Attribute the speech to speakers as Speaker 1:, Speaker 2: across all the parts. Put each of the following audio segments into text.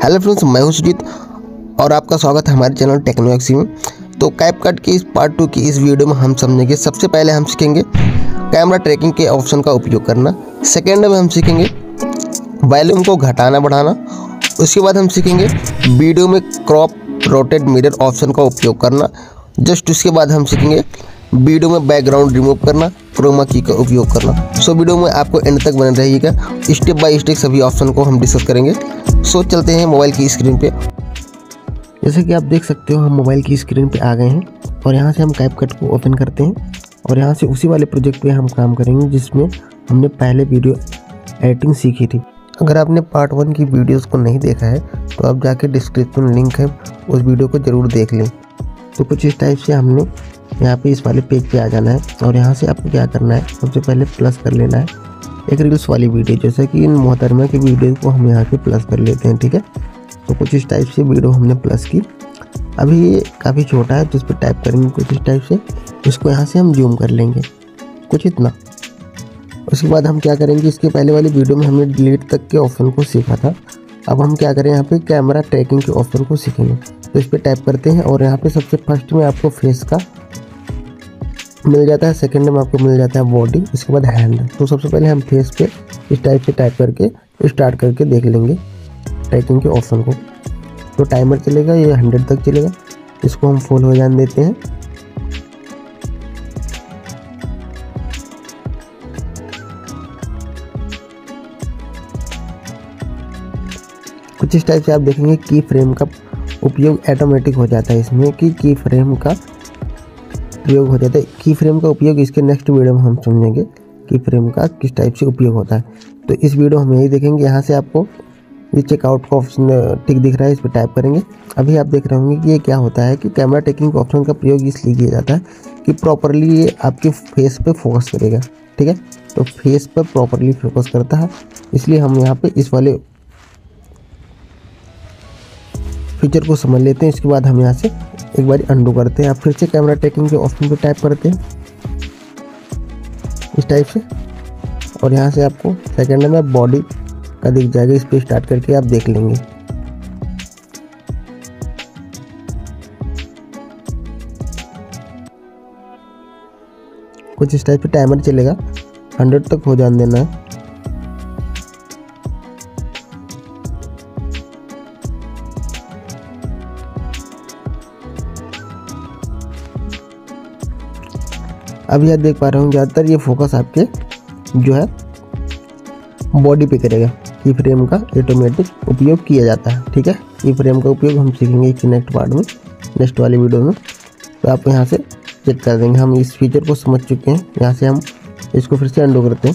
Speaker 1: Hello friends, मैं हूं सुजीत और आपका स्वागत है हमारे चैनल टेक्नोएक्सी में। तो कैपकट की इस पार्ट 2 की इस वीडियो में हम समझेंगे। सबसे पहले हम सीखेंगे कैमरा ट्रैकिंग के ऑप्शन का उपयोग करना। सेकेंड में हम सीखेंगे वॉल्यूम को घटाना बढ़ाना। उसके बाद हम सीखेंगे वीडियो में क्रॉप रोटेट मिरर ऑप्शन का उपयोग करना। जस्ट उसके बाद हम सीखेंगे वीडियो में बैकग्राउंड रिमूव करना, क्रोमा की का उपयोग करना। सो वीडियो में आपको एंड तक बने रहिएगा। स्टेप बाय स्टेप सभी ऑप्शन को हम डिस्कस करेंगे। सो चलते हैं मोबाइल की स्क्रीन पे। जैसे कि आप देख सकते हो, हम मोबाइल की स्क्रीन पे आ गए हैं और यहाँ से हम कैपकट को ओपन करते हैं और यहाँ से उसी वाले प्रोजेक्ट पे हम काम करेंगे जिसमें हमने पहले वीडियो एडिटिंग सीखी थी। अगर आपने पार्ट 1 की वीडियोस को नहीं देखा है तो आप जाके डिस्क्रिप्शन में लिंक है, उस वीडियो को ज़रूर देख लें। तो कुछ इस टाइप से हमने यहाँ पे इस वाले पेज पे आ जाना है और यहाँ से आपको क्या करना है, सबसे पहले प्लस कर लेना है एक रील्स वाली वीडियो। जैसे कि इन मोहतरमा की वीडियो को हम यहाँ पे प्लस कर लेते हैं, ठीक है। तो कुछ इस टाइप से वीडियो हमने प्लस की। अभी ये काफ़ी छोटा है तो इस पर टाइप करेंगे कुछ इस टाइप से। इसको यहाँ से हम जूम कर लेंगे कुछ इतना। उसके बाद हम क्या करेंगे, इसके पहले वाली वीडियो में हमने डिलीट तक के ऑप्शन को सीखा था। अब हम क्या करें, यहाँ पे कैमरा ट्रैकिंग के ऑप्शन को सीखेंगे। तो इस पर टाइप करते हैं और यहाँ पे सबसे फर्स्ट में आपको फेस का मिल जाता है, सेकंड में आपको मिल जाता है बॉडी, इसके बाद हैंड। तो सबसे पहले हम फेस पे इस टाइप से टाइप करके स्टार्ट करके देख लेंगे ट्रैकिंग के ऑप्शन को। तो टाइमर चलेगा, ये 100 तक चलेगा। इसको हम फुल हो जाने देते हैं। कुछ इस टाइप से आप देखेंगे की फ्रेम का उपयोग ऑटोमेटिक हो जाता है इसमें, कि की फ्रेम का उपयोग हो जाता है। की फ्रेम का उपयोग इसके नेक्स्ट वीडियो में हम समझेंगे की फ्रेम का किस टाइप से उपयोग होता है। तो इस वीडियो हम यही देखेंगे। यहाँ से आपको ये चेकआउट का ऑप्शन टिक दिख रहा है, इस पर टाइप करेंगे। अभी आप देख रहे होंगे कि ये क्या होता है कि कैमरा टेकिंग ऑप्शन का प्रयोग इसलिए किया जाता है कि प्रॉपरली ये आपके फेस पे फोकस करेगा, ठीक है। तो फेस पर प्रॉपरली फोकस करता है, इसलिए हम यहाँ पे इस वाले फीचर को समझ लेते हैं। इसके बाद हम यहाँ से एक बार अंडू करते हैं। आप फिर से कैमरा ट्रैकिंग के ऑप्शन पे टाइप करते हैं इस टाइप से और यहाँ से आपको सेकंड में बॉडी का दिख जाएगा। इस पे स्टार्ट करके आप देख लेंगे। कुछ इस टाइप से टाइमर चलेगा, 100 तक हो जाने देना है। अभी आप देख पा रहे हो ज़्यादातर ये फोकस आपके जो है बॉडी पे करेगा। की फ्रेम का ऑटोमेटिक उपयोग किया जाता है, ठीक है। की फ्रेम का उपयोग हम सीखेंगे कि नेक्स्ट पार्ट में, नेक्स्ट वाली वीडियो में। तो आप यहाँ से चेक कर देंगे। हम इस फीचर को समझ चुके हैं। यहाँ से हम इसको फिर से अंडू करते हैं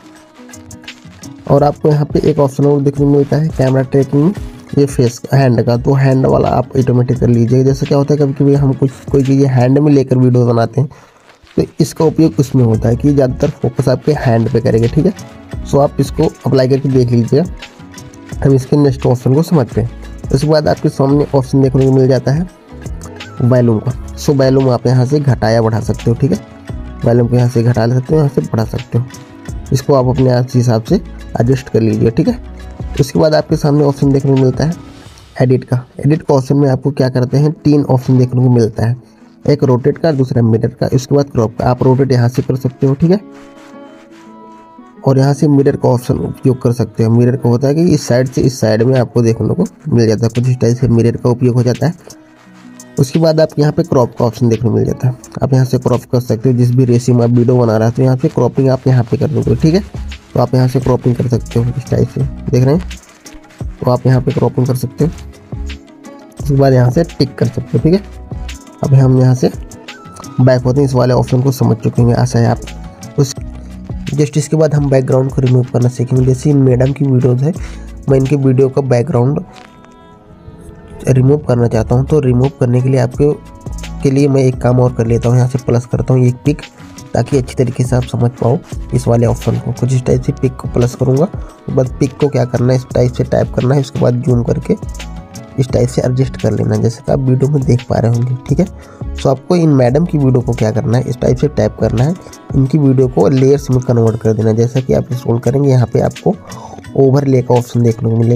Speaker 1: और आपको यहाँ पे एक ऑप्शन और देखने को मिलता है कैमरा ट्रैकिंग में, ये फेस हैंड का। तो हैंड वाला आप ऑटोमेटिक कर लीजिएगा। जैसे क्या होता है, कभी कभी हम कोई चीज़ें हैंड में लेकर वीडियो बनाते हैं तो इसका उपयोग उसमें होता है कि ज़्यादातर फोकस आपके हैंड पे करेगा, ठीक है। सो आप इसको अप्लाई करके देख लीजिएगा। हम इसके नेक्स्ट ऑप्शन को समझते हैं। उसके बाद आपके सामने ऑप्शन देखने को मिल जाता है वॉल्यूम का। सो वॉल्यूम आप यहाँ से घटाया बढ़ा सकते हो, ठीक है। वॉल्यूम को यहाँ से घटा सकते हो, यहाँ से बढ़ा सकते हो। इसको आप अपने हिसाब से एडजस्ट कर लीजिए, ठीक है। उसके बाद आपके सामने ऑप्शन देखने को मिलता है एडिट का। एडिट का ऑप्शन में आपको क्या करते हैं, 3 ऑप्शन देखने को मिलता है, एक रोटेट का, दूसरा मिरर का, इसके बाद क्रॉप का। आप रोटेट यहाँ से कर सकते हो, ठीक है। और यहाँ से मिरर का ऑप्शन उपयोग कर सकते हो। मिरर का होता है कि इस साइड से इस साइड में आपको देखने को मिल जाता है। कुछ इस टाइप से मिरर का उपयोग हो जाता है। उसके बाद आपको यहाँ पे क्रॉप का ऑप्शन देखने को मिल जाता है। आप यहाँ से क्रॉप कर सकते हो, जिस भी रेशियो में आप वीडियो बना रहे हो तो यहाँ से क्रॉपिंग आप यहाँ पे कर दोगे, ठीक है। तो आप यहाँ से क्रॉपिंग कर सकते हो इस टाइप से, देख रहे हैं। तो आप यहाँ पे क्रॉपिंग कर सकते हो। उसके बाद यहाँ से टिक कर सकते हो, ठीक है। अब हम यहाँ से बैक होते हैं। इस वाले ऑप्शन को समझ चुके हैं, ऐसा है। आप उस जस्ट इसके बाद हम बैकग्राउंड को रिमूव करना सीखेंगे। जैसे इन मैडम की वीडियोज़ है, मैं इनके वीडियो का बैकग्राउंड रिमूव करना चाहता हूँ। तो रिमूव करने के लिए आपके लिए मैं एक काम और कर लेता हूँ। यहाँ से प्लस करता हूँ एक पिक, ताकि अच्छी तरीके से आप समझ पाओ इस वाले ऑप्शन को। कुछ इस टाइप से पिक को प्लस करूँगा। उसके बाद पिक को क्या करना है, इस टाइप से टाइप करना है। उसके बाद जूम करके इस टाइप से एडजस्ट कर लेना, जैसे कि आप वीडियो में देख पा रहे होंगे, ठीक है। सो आपको इन मैडम की वीडियो को क्या करना है, इस टाइप से टाइप करना है। इनकी वीडियो को लेयर्स में कन्वर्ट कर देना। जैसा कि आप स्क्रॉल करेंगे, यहाँ पे आपको ओवरले का ऑप्शन देखने को मिलेगा।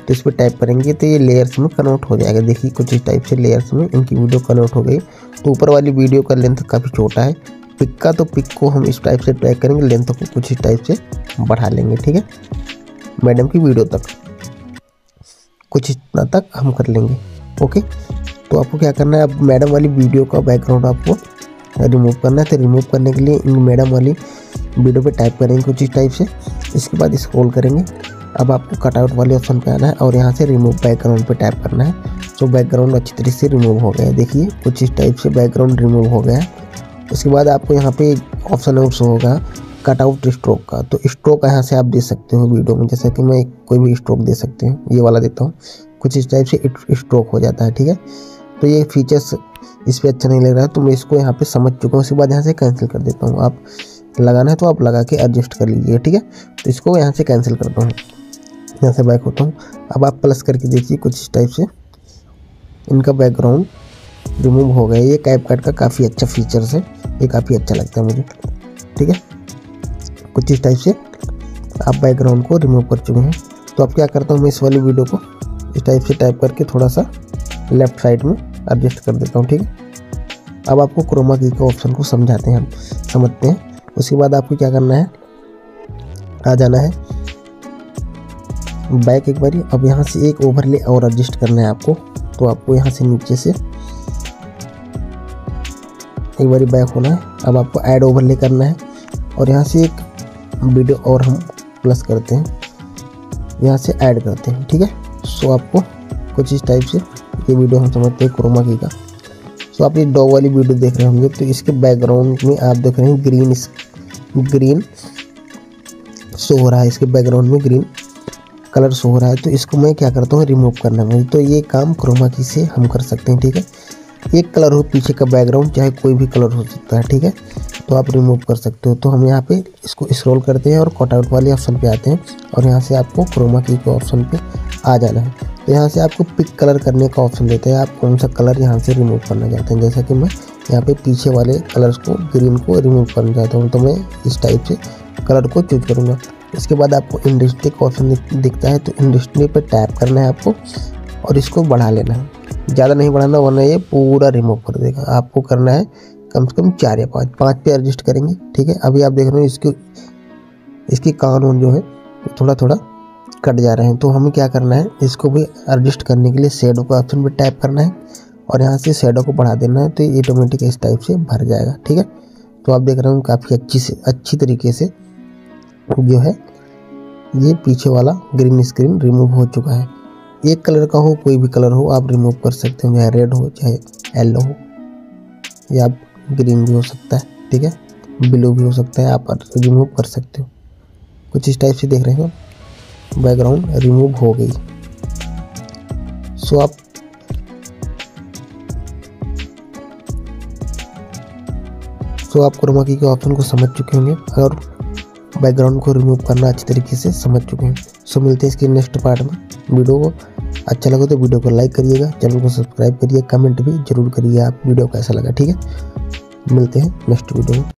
Speaker 1: तो इस पर टाइप करेंगे तो ये लेयर्स में कन्वर्ट हो जाएगा। देखिए कुछ इस टाइप से लेयर्स में इनकी वीडियो कन्वर्ट हो गई। तो ऊपर वाली वीडियो का लेंथ काफ़ी छोटा है पिक का, तो पिक को हम इस टाइप से ड्रैग करेंगे, लेंथ को कुछ इस टाइप से बढ़ा लेंगे। ठीक है, मैडम की वीडियो तक कुछ इतना तक हम कर लेंगे। ओके, तो आपको क्या करना है, अब मैडम वाली वीडियो का बैकग्राउंड आपको रिमूव करना है। तो रिमूव करने के लिए इन मैडम वाली वीडियो पे टाइप करेंगे कुछ इस टाइप से। इसके बाद स्क्रॉल करेंगे। अब आपको कटआउट वाले ऑप्शन पे आना है और यहाँ से रिमूव बैकग्राउंड पे टाइप करना है। तो बैकग्राउंड अच्छी तरीके से रिमूव हो गया है। देखिए कुछ इस टाइप से बैकग्राउंड रिमूव हो गया है। उसके बाद आपको यहाँ पे ऑप्शन होगा कटआउट स्ट्रोक का। तो स्ट्रोक यहाँ से आप दे सकते हो वीडियो में, जैसे कि मैं कोई भी स्ट्रोक दे सकते हैं, ये वाला देता हूँ। कुछ इस टाइप से स्ट्रोक हो जाता है। ठीक है, तो ये फीचर्स इस पर अच्छा नहीं लग रहा है, तो मैं इसको यहाँ पे समझ चुका हूँ। उसके बाद यहाँ से कैंसिल कर देता हूँ। आप लगाना है तो आप लगा के एडजस्ट कर लीजिए। ठीक है, तो इसको यहाँ से कैंसिल करता हूँ, यहाँ से बैक होता हूँ। अब आप प्लस करके देखिए कुछ इस टाइप से इनका बैकग्राउंड रिमूव हो गया। ये कैपकट का काफ़ी अच्छा फीचर्स है, ये काफ़ी अच्छा लगता है मुझे। ठीक है, कुछ इस टाइप से आप बैकग्राउंड को रिमूव कर चुके हैं। तो अब क्या करता हूँ, मैं इस वाली वीडियो को इस टाइप से टाइप करके थोड़ा सा लेफ्ट साइड में एडजस्ट कर देता हूँ। ठीक है, अब आपको क्रोमा की का ऑप्शन को समझाते हैं, हम समझते हैं। उसके बाद आपको क्या करना है, आ जाना है बैक एक बारी। अब यहाँ से एक ओवरले और एडजस्ट करना है आपको। तो आपको यहाँ से नीचे से एक बारी बैक होना है। अब आपको ऐड ओवरले करना है और यहाँ से एक वीडियो और हम प्लस करते हैं, यहाँ से ऐड करते हैं। ठीक है, सो आपको कुछ इस टाइप से ये वीडियो हम समझते हैं क्रोमा की का। सो आप ये डॉग वाली वीडियो देख रहे होंगे, तो इसके बैकग्राउंड में आप देख रहे हैं ग्रीन शो हो रहा है, इसके बैकग्राउंड में ग्रीन कलर शो हो रहा है। तो इसको मैं क्या करता हूँ, रिमूव करना है मुझे। तो ये काम क्रोमा की से हम कर सकते हैं। ठीक है, एक कलर हो पीछे का बैकग्राउंड, चाहे कोई भी कलर हो सकता है। ठीक है, तो आप रिमूव कर सकते हो। तो हम यहाँ पे इसको स्क्रॉल करते हैं और कटआउट वाले ऑप्शन पे आते हैं और यहाँ से आपको क्रोमा की के ऑप्शन पे आ जाना है। तो यहाँ से आपको पिक कलर करने का ऑप्शन देते हैं, आप कौन सा कलर यहाँ से रिमूव करना चाहते हैं। जैसा कि मैं यहाँ पे पीछे वाले कलर्स को ग्रीन को रिमूव करना चाहता हूँ, तो मैं इस टाइप से कलर को चूज करूँगा। इसके बाद आपको इंडस्ट्री का ऑप्शन दिखता है, तो इंडस्ट्री पे टैप करना है आपको और इसको बढ़ा लेना है। ज़्यादा नहीं बढ़ाना, वरना ये पूरा रिमूव कर देगा। आपको करना है कम से कम 4 या 5 पे एडजस्ट करेंगे। ठीक है, अभी आप देख रहे हो इसकी कान जो है थोड़ा थोड़ा कट जा रहे हैं। तो हमें क्या करना है, इसको भी एडजस्ट करने के लिए शेडो का ऑप्शन पे टैप करना है और यहाँ से शेडो को बढ़ा देना है। तो ये ऑटोमेटिक इस टाइप से भर जाएगा। ठीक है, तो आप देख रहे हो काफ़ी अच्छी तरीके से जो है ये पीछे वाला ग्रीन स्क्रीन रिमूव हो चुका है। एक कलर का हो, कोई भी कलर हो आप रिमूव कर सकते हो, चाहे रेड हो चाहे येलो हो या ग्रीन भी हो सकता है। ठीक है, ब्लू भी हो सकता है, आप रिमूव कर सकते हो। कुछ इस टाइप से देख रहे हो बैकग्राउंड रिमूव हो गई। सो आप क्रोमा की के ऑप्शन को समझ चुके होंगे और बैकग्राउंड को रिमूव करना अच्छी तरीके से समझ चुके हैं। सो मिलते हैं इसके नेक्स्ट पार्ट में। वीडियो को अच्छा लगे तो वीडियो को लाइक करिएगा, चैनल को सब्सक्राइब करिए, कमेंट भी जरूर करिए आप वीडियो कैसा लगा। ठीक है, मिलते हैं नेक्स्ट वीडियो में।